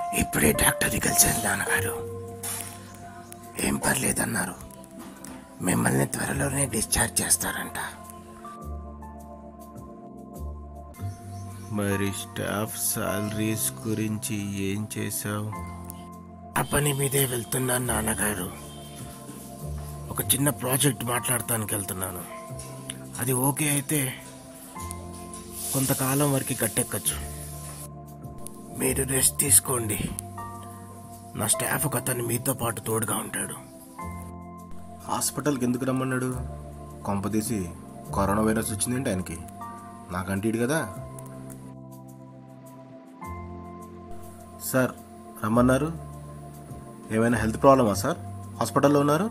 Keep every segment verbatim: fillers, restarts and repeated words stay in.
ఇప్పుడే డాక్టర్ని కలిసాను నాన్నగారు. ఏం పర్లేదన్నారు. మిమ్మల్ని త్వరలోనే డిశ్చార్జ్ చేస్తారంట. మరి స్టాఫ్ సాలరీస్ గురించి ఏం చేశావు? ఆ పని మీదే వెళ్తున్నాను నాన్నగారు. ఒక చిన్న ప్రాజెక్ట్ మాట్లాడటానికి వెళ్తున్నాను. అది ఓకే అయితే కొంతకాలం వరకు కట్టెక్కచ్చు. మీరు రెస్ట్ తీసుకోండి. నా స్టాఫ్ ఒక అతను మీతో పాటు తోడుగా ఉంటాడు. హాస్పిటల్కి ఎందుకు రమ్మన్నాడు? కొంపదీసి కరోనా వైరస్ వచ్చిందంటే ఆయనకి. నాకంటీడు కదా. సార్ రమ్మన్నారు. ఏమైనా హెల్త్ ప్రాబ్లమా సార్? హాస్పిటల్లో ఉన్నారు?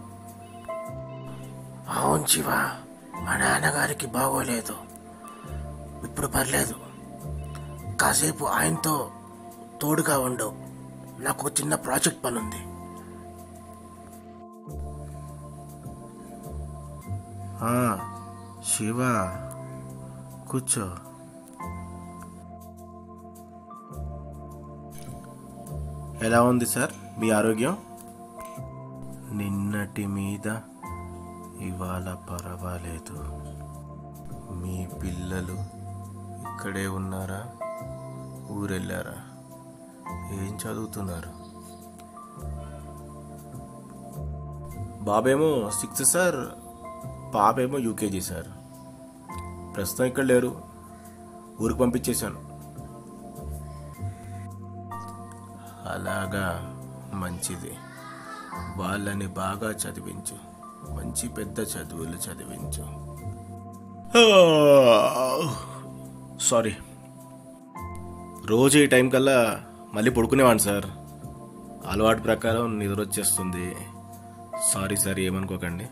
అవును శివ, మా నాన్నగారికి బాగోలేదు. ఇప్పుడు పర్లేదు. కాసేపు ఆయనతో తోడుగా ఉండు. నాకు ఒక చిన్న ప్రాజెక్ట్ పని ఉంది. శివ కూర్చో. ఎలా ఉంది సార్ మీ ఆరోగ్యం? నిన్నటి మీద ఇవాళ పర్వాలేదు. మీ పిల్లలు ఇక్కడే ఉన్నారా? ఊరెళ్ళారా? ఏం చదువుతున్నారు? బాబేమో సిక్స్త్ సార్, పాపేమో యూకేజీ సార్. ప్రస్తుతం ఇక్కడ లేరు, ఊరికి పంపించేశాను. అలాగా, మంచిది. వాళ్ళని బాగా చదివించు, మంచి పెద్ద చదువులు చదివించు. సారీ, రోజు ఈ టైం కల్లా మళ్ళీ పడుకునేవాడిని సార్. అలవాటు ప్రకారం నిద్ర వచ్చేస్తుంది. సారీ సార్, ఏమనుకోకండి.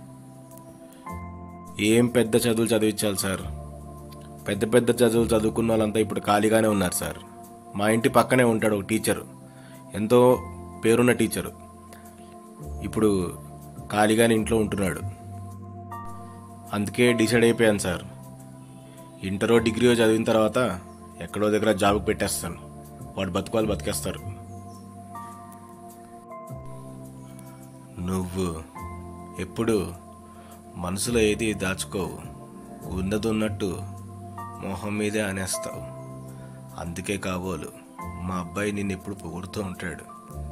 ఏం పెద్ద చదువులు చదివించాలి సార్? పెద్ద పెద్ద చదువులు చదువుకున్న వాళ్ళంతా ఇప్పుడు ఖాళీగానే ఉన్నారు సార్. మా ఇంటి పక్కనే ఉంటాడు ఒక టీచరు, ఎంతో పేరున్న టీచరు. ఇప్పుడు ఖాళీగానే ఇంట్లో ఉంటున్నాడు. అందుకే డిసైడ్ అయిపోయాను సార్, ఇంటరో డిగ్రీయో చదివిన తర్వాత ఎక్కడో దగ్గర జాబ్కి పెట్టేస్తాను. వాడు బతుకోవాలి, బతికేస్తారు. నువ్వు ఎప్పుడు మనసులో ఏది దాచుకోవు, ఉన్నది ఉన్నట్టు మొహం మీదే అనేస్తావు. అందుకే కాబోలు మా అబ్బాయి నిన్ను ఎప్పుడు పొగుడుతూ ఉంటాడు.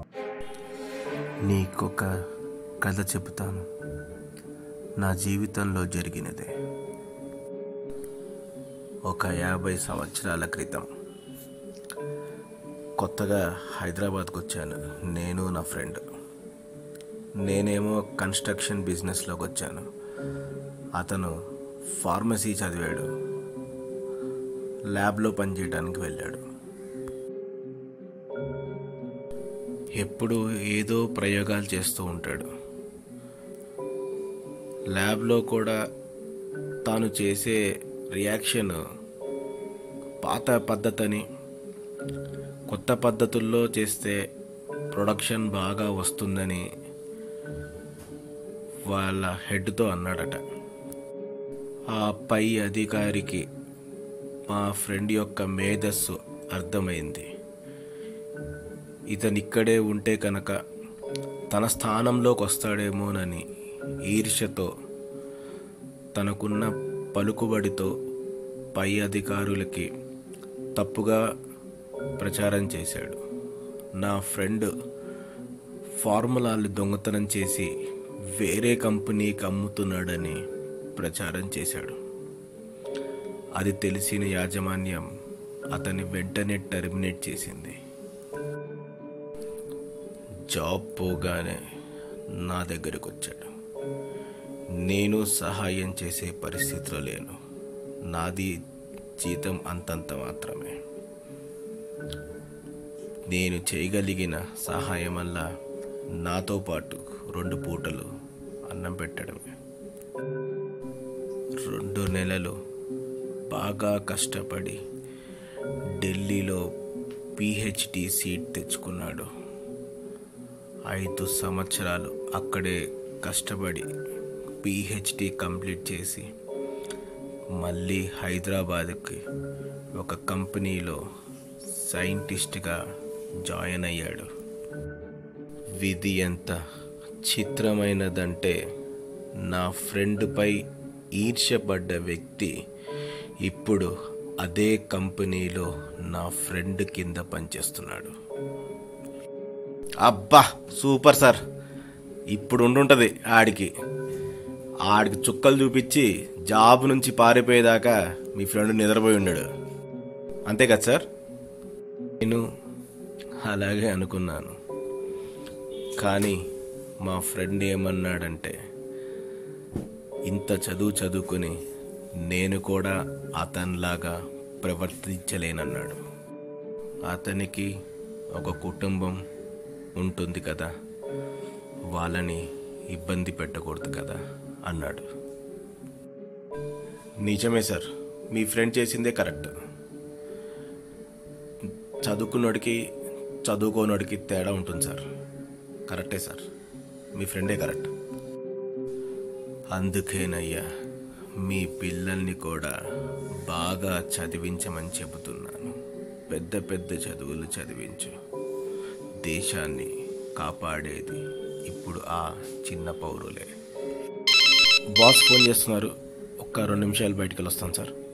నీకొక కథ చెబుతాను, నా జీవితంలో జరిగినదే. ఒక యాభై సంవత్సరాల క్రితం కొత్తగా హైదరాబాద్కు వచ్చాను, నేను నా ఫ్రెండ్. నేనేమో కన్స్ట్రక్షన్ బిజినెస్లోకి వచ్చాను. అతను ఫార్మసీ చదివాడు, ల్యాబ్లో పనిచేయడానికి వెళ్ళాడు. ఎప్పుడు ఏదో ప్రయోగాలు చేస్తూ ఉంటాడు. ల్యాబ్లో కూడా తాను చేసే రియాక్షన్ పాత పద్ధతిని కొత్త పద్ధతుల్లో చేస్తే ప్రొడక్షన్ బాగా వస్తుందని వాళ్ళ హెడ్తో అన్నాడట. ఆ పై అధికారికి మా ఫ్రెండ్ యొక్క మేధస్సు అర్థమైంది. ఇతను ఇక్కడే ఉంటే కనుక తన స్థానంలోకి వస్తాడేమోనని ఈర్ష్యతో, తనకున్న పలుకుబడితో పై అధికారులకి తప్పుగా ప్రచారం చేశాడు. నా ఫ్రెండ్ ఫార్ములాలు దొంగతనం చేసి వేరే కంపెనీకి అమ్ముతున్నాడని ప్రచారం చేశాడు. అది తెలిసిన యాజమాన్యం అతన్ని వెంటనే టెర్మినేట్ చేసింది. జాబ్ పోగానే నా దగ్గరకు వచ్చాడు. నేను సహాయం చేసే పరిస్థితిలో లేను. నాది జీతం అంతంత మాత్రమే. నేను చేయగలిగిన సహాయం వల్ల నాతో పాటు రెండు పూటలు అన్నం పెట్టడమే. రెండు నెలలు బాగా కష్టపడి ఢిల్లీలో పిహెచ్డి సీట్ తెచ్చుకున్నాడు. ఐదు సంవత్సరాలు అక్కడే కష్టపడి పిహెచ్డి కంప్లీట్ చేసి మళ్ళీ హైదరాబాద్కి ఒక కంపెనీలో సైంటిస్ట్గా జాయిన్ అయ్యాడు. విధి ఎంత చిత్రమైనదంటే నా ఫ్రెండ్పై ఈర్ష్యపడ్డ వ్యక్తి ఇప్పుడు అదే కంపెనీలో నా ఫ్రెండ్ కింద పనిచేస్తున్నాడు. అబ్బా సూపర్ సార్. ఇప్పుడు ఉండుంటుంది ఆడికి ఆడికి చుక్కలు చూపించి జాబ్ నుంచి పారిపోయేదాకా మీ ఫ్రెండ్ నిద్రపోయి ఉన్నాడు. అంతే కదా సార్? నేను అలాగే అనుకున్నాను. కానీ మా ఫ్రెండ్ ఏమన్నాడంటే, ఇంత చదువు చదువుకుని నేను కూడా అతనిలాగా ప్రవర్తించలేనన్నాడు. అతనికి ఒక కుటుంబం ఉంటుంది కదా, వాళ్ళని ఇబ్బంది పెట్టకూడదు కదా అన్నాడు. నిజమే సార్, మీ ఫ్రెండ్ చేసిందే కరెక్ట్. చదువుకున్నోడికి చదువుకోనోడికి తేడా ఉంటుంది సార్. కరెక్టే సార్, మీ ఫ్రెండే కరెక్ట్. అందుకేనయ్యా మీ పిల్లల్ని కూడా బాగా చదివించమని చెబుతున్నాను. పెద్ద పెద్ద చదువులు చదివించు. దేశాన్ని కాపాడేది ఇప్పుడు ఆ చిన్న పౌరులే. బాస్ ఫోన్ చేస్తున్నారు, ఒక్క రెండు నిమిషాలు బయటికి వస్తాను సార్.